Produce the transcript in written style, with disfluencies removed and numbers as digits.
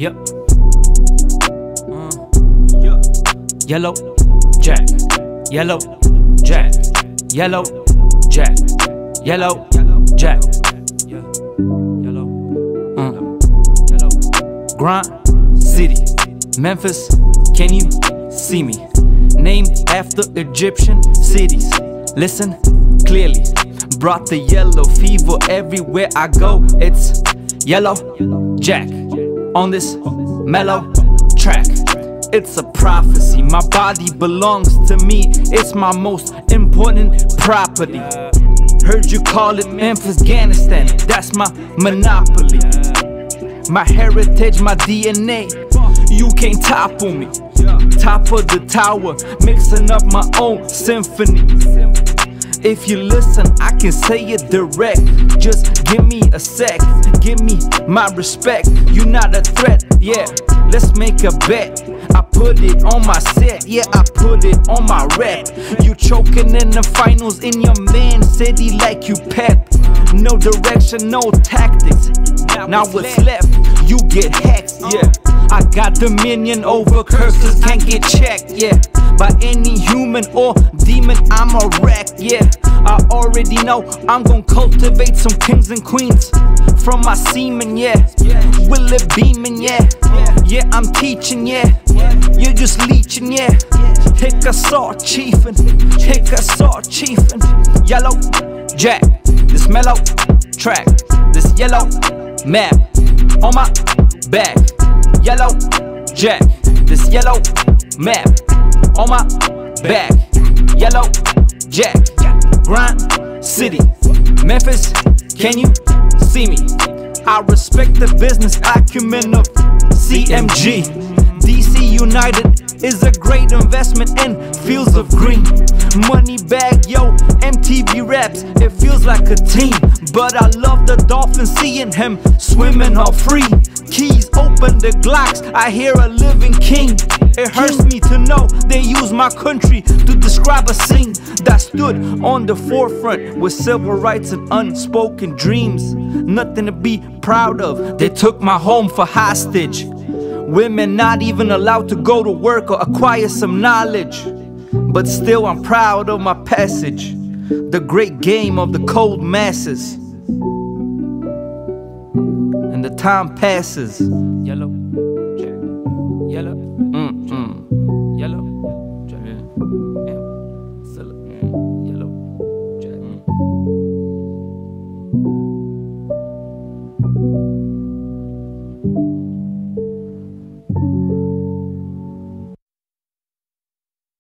Yep. Yellow Jack. Yellow Jack. Yellow Jack. Yellow Jack. Grind City, Memphis, can you see me? Named after Egyptian cities. Listen clearly. Brought the yellow fever everywhere I go. It's Yellow Jack on this mellow track. It's a prophecy, my body belongs to me. It's my most important property. Heard you call it Memphis, Afghanistan. That's my monopoly. My heritage, my DNA. You can't topple me. Top of the tower, mixing up my own symphony. If you listen, I can say it direct. Just give me a sec, give me my respect. You not a threat, yeah, let's make a bet. I put it on my set, yeah, I put it on my rep. You choking in the finals in your man city like you Pep. No direction, no tactics. Now what's left? You get hacked, yeah. I got dominion over curses, can't get checked, yeah. By any human or demon, I'm a wreck, yeah. I already know I'm gonna cultivate some kings and queens from my semen, yeah. Will it beaming, yeah. Yeah, I'm teaching, yeah. You're just leeching, yeah. Hick a saw chiefin', hick a saw chiefin'. Yellow Jack, this mellow track, this yellow map on my back. Yellow Jack, this yellow map on my back. Yellow Jack, Grind City, Memphis, can you see me? I respect the business acumen of CMG. DC United is a great investment in fields of green. Money bag, yo, MTV raps, it feels like a team. But I love the dolphin, seeing him swimming all free. Keys open the Glocks, I hear a living king. It hurts me to know they use my country to describe a scene that stood on the forefront with civil rights and unspoken dreams. Nothing to be proud of, they took my home for hostage. Women not even allowed to go to work or acquire some knowledge. But still I'm proud of my passage, the great game of the cold masses. And the time passes. Yellow Jack, yellow, yellow Jack, Mzilla, yellow Jack.